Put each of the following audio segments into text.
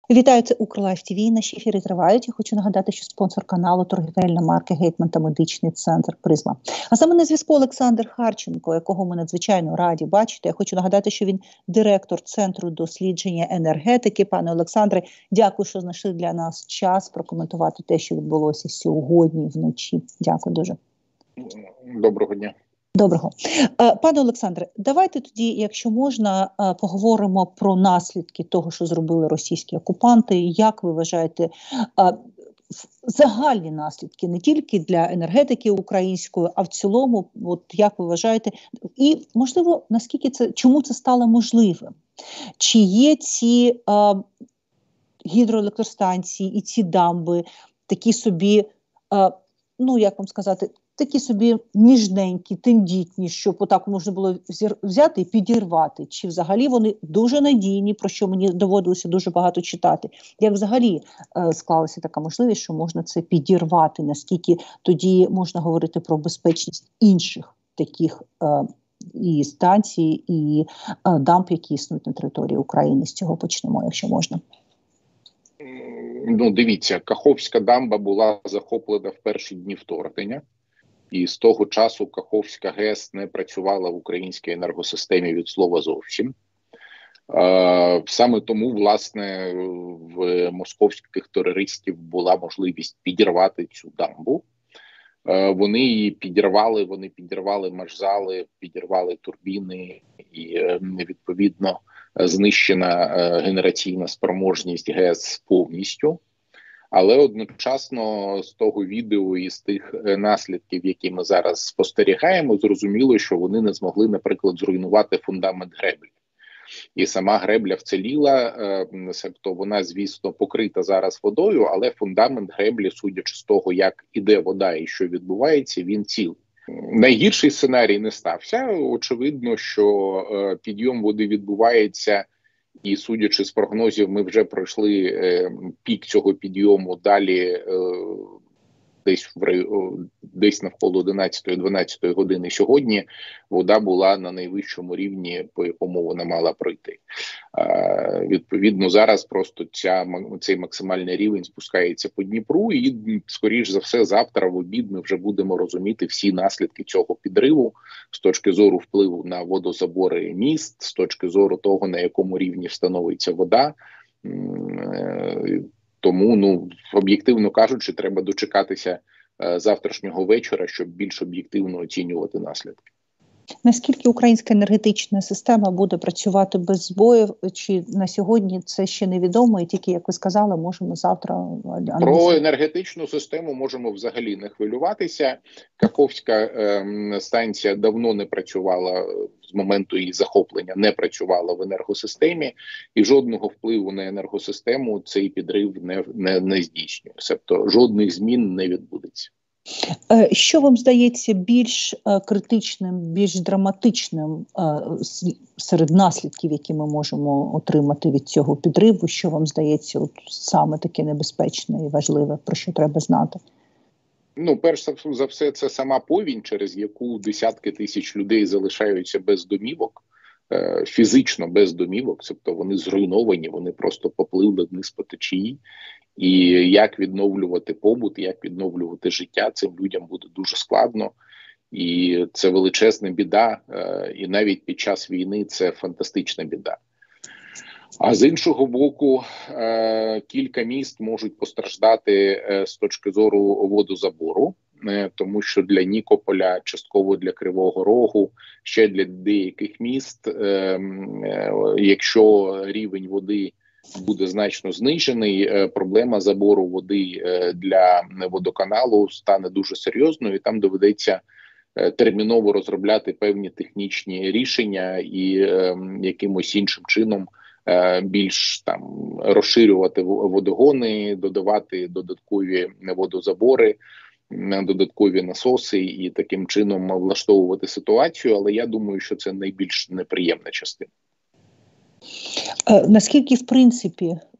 Вітаю, це Укрлайф ТВ. Наші ефіри тривають. Я хочу нагадати, що спонсор каналу торгівельна марка «Гетьман» та медичний центр «Призма». А саме на зв'язку Олександр Харченко, якого ми надзвичайно раді бачити. Я хочу нагадати, що він директор Центру дослідження енергетики. Пане Олександре, дякую, що знайшли для нас час прокоментувати те, що відбулося сьогодні вночі. Дякую дуже. Доброго дня. Доброго. Пане Олександре, давайте тоді, якщо можна, поговоримо про наслідки того, що зробили російські окупанти. Як ви вважаєте, загальні наслідки не тільки для енергетики української, а в цілому, от як ви вважаєте, і, можливо, наскільки чому це стало можливим? Чи є ці гідроелектростанції і ці дамби такі собі, як вам сказати, такі собі ніжненькі, тендітні, щоб отак можна було взяти і підірвати. Чи взагалі вони дуже надійні, про що мені доводилося дуже багато читати. Як взагалі склалася така можливість, що можна це підірвати? Наскільки тоді можна говорити про безпечність інших таких і станцій, і дамб, які існують на території України? З цього почнемо, якщо можна. Дивіться, Каховська дамба була захоплена в перші дні вторгнення. І з того часу Каховська ГЕС не працювала в українській енергосистемі від слова зовсім. Саме тому, власне, в московських терористів була можливість підірвати цю дамбу. Вони її підірвали, маршзали, підірвали турбіни і, відповідно, знищена генераційна спроможність ГЕС повністю. Але одночасно з того відео і з тих наслідків, які ми зараз спостерігаємо, зрозуміло, що вони не змогли, наприклад, зруйнувати фундамент греблі. І сама гребля вціліла, себто вона, звісно, покрита зараз водою, але фундамент греблі, судячи з того, як іде вода і що відбувається, він цілий. Найгірший сценарій не стався. Очевидно, що підйом води відбувається. І, судячи з прогнозів, ми вже пройшли пік цього підйому, далі десь навколо 11-12 години сьогодні вода була на найвищому рівні, по якому вона мала пройти. Відповідно, зараз просто цей максимальний рівень спускається по Дніпру і, скоріш за все, завтра в обід ми вже будемо розуміти всі наслідки цього підриву з точки зору впливу на водозабори міст, з точки зору того, на якому рівні встановиться вода. Тому, об'єктивно кажучи, треба дочекатися завтрашнього вечора, щоб більш об'єктивно оцінювати наслідки. Наскільки українська енергетична система буде працювати без збоїв, чи на сьогодні це ще невідомо, і тільки, як ви сказали, можемо завтра аналізувати? Про енергетичну систему можемо взагалі не хвилюватися. Каховська станція давно не працювала, з моменту її захоплення не працювала в енергосистемі, і жодного впливу на енергосистему цей підрив не здійснює. Тобто жодних змін не відбудеться. Що вам здається більш критичним, більш драматичним серед наслідків, які ми можемо отримати від цього підриву? Що вам здається саме таке небезпечне і важливе, про що треба знати? Перш за все, це сама повінь, через яку десятки тисяч людей залишаються без домівок, фізично без домівок, тобто вони зруйновані, вони просто попливли вниз по течії. І як відновлювати побут, як відновлювати життя, цим людям буде дуже складно. І це величезна біда, і навіть під час війни це фантастична біда. А з іншого боку, кілька міст можуть постраждати з точки зору водозабору, тому що для Нікополя, частково для Кривого Рогу, ще для деяких міст, якщо рівень води буде значно знижений, проблема забору води для водоканалу стане дуже серйозною, і там доведеться терміново розробляти певні технічні рішення і якимось іншим чином більш розширювати водогони, додавати додаткові водозабори, додаткові насоси і таким чином влаштовувати ситуацію, але я думаю, що це найбільш неприємна частина. Наскільки, в принципі,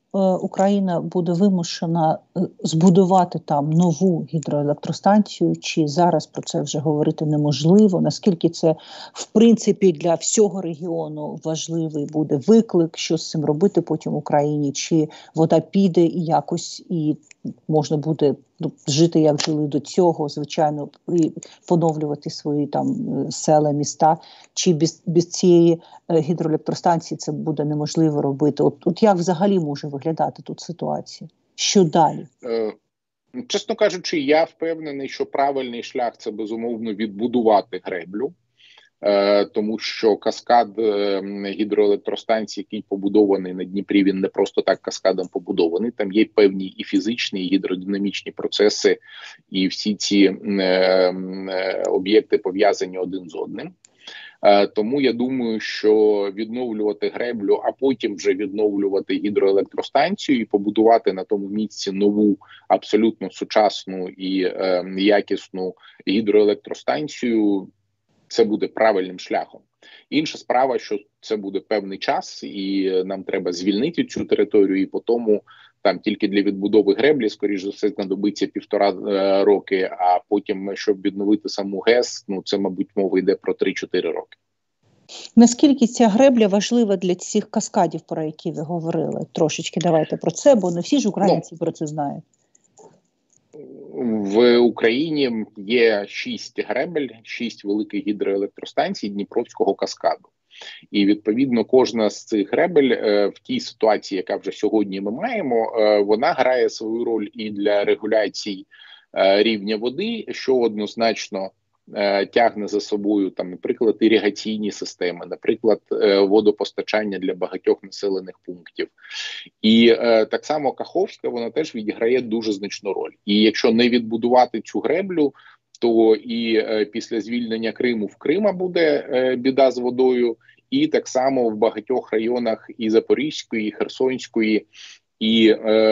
Україна буде вимушена збудувати там нову гідроелектростанцію, чи зараз про це вже говорити неможливо? Наскільки це, в принципі, для всього регіону важливий буде виклик, що з цим робити потім в Україні? Чи вода піде і якось, і можна буде жити, як жили до цього, звичайно, і поновлювати свої там села, міста, чи без цієї гідроелектростанції це буде неможливо робити? От як взагалі може виглядати тут ситуація? Що далі? Чесно кажучи, я впевнений, що правильний шлях – це, безумовно, відбудувати греблю. Тому що каскад гідроелектростанцій, який побудований на Дніпрі, він не просто так каскадом побудований. Там є певні і фізичні, і гідродинамічні процеси, і всі ці об'єкти пов'язані один з одним. Тому я думаю, що відновлювати греблю, а потім вже відновлювати гідроелектростанцію і побудувати на тому місці нову, абсолютно сучасну і якісну гідроелектростанцію, це буде правильним шляхом. Інша справа, що це буде певний час, і нам треба звільнити цю територію, і по тому там тільки для відбудови греблі, скоріш за все, знадобиться 1,5 роки, а потім, щоб відновити саму ГЕС, це, мабуть, мова йде про 3-4 роки. Наскільки ця гребля важлива для цих каскадів, про які ви говорили? Трошечки давайте про це, бо не всі ж українці про це знають. В Україні є 6 гребель, 6 великих гідроелектростанцій Дніпровського каскаду. І, відповідно, кожна з цих гребель в тій ситуації, яка вже сьогодні ми маємо, вона грає свою роль і для регуляції рівня води, що однозначно тягне за собою, там, наприклад, іригаційні системи, наприклад, водопостачання для багатьох населених пунктів. І так само Каховська, вона теж відіграє дуже значну роль. І якщо не відбудувати цю греблю, то і після звільнення Криму в Крима буде біда з водою, і так само в багатьох районах і Запорізької, і Херсонської, і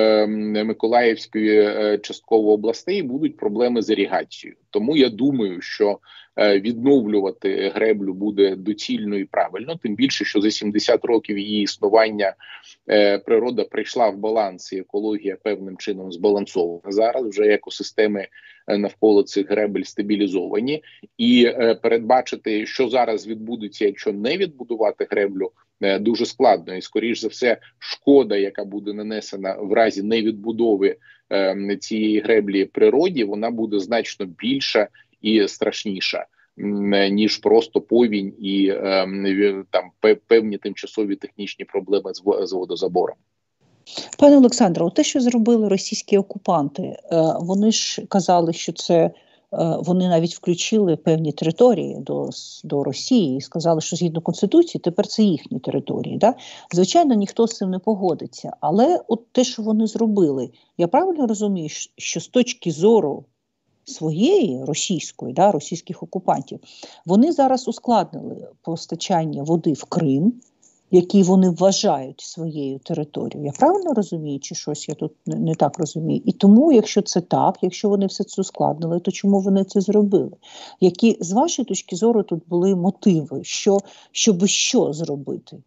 Миколаївської частково областей будуть проблеми з іригацією. Тому я думаю, що відновлювати греблю буде доцільно і правильно, тим більше, що за 70 років її існування природа прийшла в баланс, і екологія певним чином збалансована. Зараз вже екосистеми навколо цих гребель стабілізовані, і передбачити, що зараз відбудеться, якщо не відбудувати греблю, дуже складно. І, скоріш за все, шкода, яка буде нанесена в разі невідбудови цієї греблі природі, вона буде значно більша і страшніша, ніж просто повінь і там певні тимчасові технічні проблеми з водозабором. Пане Олександре, те, що зробили російські окупанти, вони ж казали, що це вони навіть включили певні території до Росії і сказали, що згідно Конституції тепер це їхні території. Да? Звичайно, ніхто з цим не погодиться. Але от те, що вони зробили, я правильно розумію, що з точки зору своєї російської, російських окупантів, вони зараз ускладнили постачання води в Крим, які вони вважають своєю територією. Я правильно розумію, чи щось я тут не так розумію? І тому, якщо це так, якщо вони все це ускладнили, то чому вони це зробили? Які, з вашої точки зору, тут були мотиви? Щоб що зробити?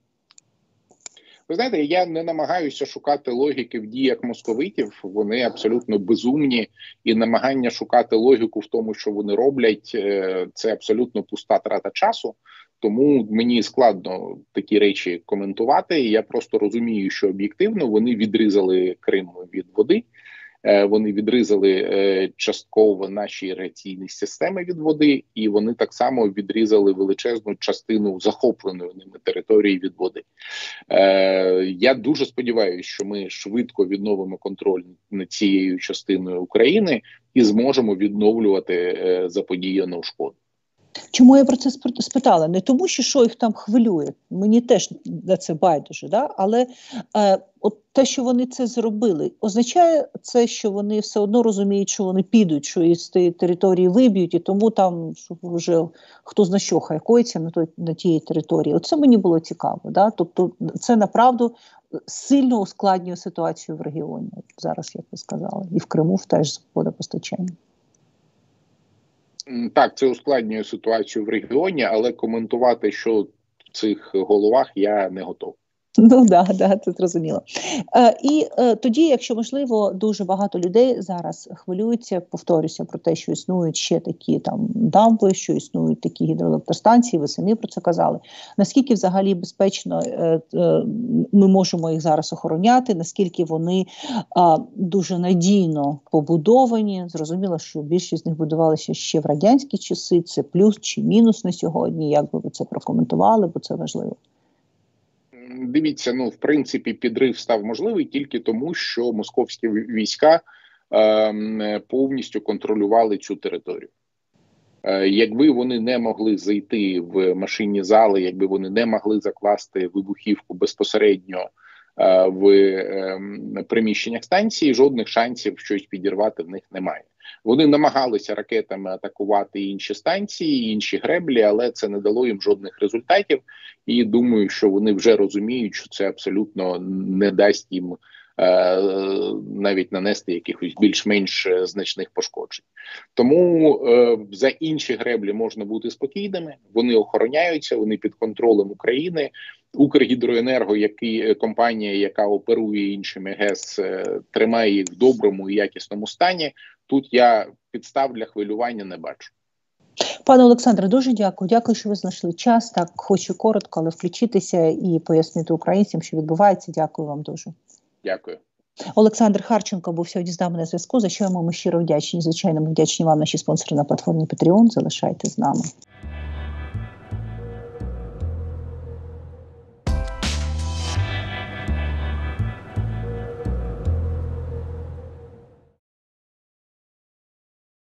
Ви знаєте, я не намагаюся шукати логіки в діях московитів, вони абсолютно безумні, і намагання шукати логіку в тому, що вони роблять, це абсолютно пуста трата часу. Тому мені складно такі речі коментувати. Я просто розумію, що об'єктивно вони відрізали Крим від води, вони відрізали частково наші іригаційні системи від води, і вони так само відрізали величезну частину захопленої ними території від води. Я дуже сподіваюся, що ми швидко відновимо контроль над цією частиною України і зможемо відновлювати заподіяну шкоду. Чому я про це спитала? Не тому, що їх там хвилює, мені теж на це байдуже, але от те, що вони це зробили, означає це, що вони все одно розуміють, що вони підуть, що із тієї території виб'ють, і тому там вже хто зна що хайкується на тієї території. Оце мені було цікаво. Да? Тобто це направду сильно ускладнює ситуацію в регіоні, зараз, як ви сказали, і в Криму теж з водопостачанням. Так, це ускладнює ситуацію в регіоні, але коментувати, що в цих головах, я не готовий. Ну да, це зрозуміло. І тоді, якщо можливо, дуже багато людей зараз хвилюються, повторюся про те, що існують ще такі там дамби, що існують такі гідроелектростанції, ви самі про це казали. Наскільки взагалі безпечно ми можемо їх зараз охороняти, наскільки вони дуже надійно побудовані. Зрозуміло, що більшість з них будувалися ще в радянські часи, це плюс чи мінус на сьогодні, як би ви це прокоментували, бо це важливо. Дивіться, в принципі, підрив став можливий тільки тому, що московські війська повністю контролювали цю територію. Якби вони не могли зайти в машинні зали, якби вони не могли закласти вибухівку безпосередньо в приміщеннях станції, жодних шансів щось підірвати в них немає. Вони намагалися ракетами атакувати інші станції, інші греблі, але це не дало їм жодних результатів. І думаю, що вони вже розуміють, що це абсолютно не дасть їм навіть нанести якихось більш-менш значних пошкоджень. Тому за інші греблі можна бути спокійними, вони охороняються, вони під контролем України. Укргідроенерго, компанія, яка оперує іншими ГЕС, тримає їх в доброму і якісному стані. Тут я підстав для хвилювання не бачу. Пане Олександре, дуже дякую. Дякую, що ви знайшли час. Так, хочу коротко, але включитися і пояснити українцям, що відбувається. Дякую вам дуже. Дякую. Олександр Харченко був сьогодні з нами на зв'язку, за що ми щиро вдячні. Звичайно, ми вдячні вам, наші спонсори на платформі Patreon. Залишайтесь з нами.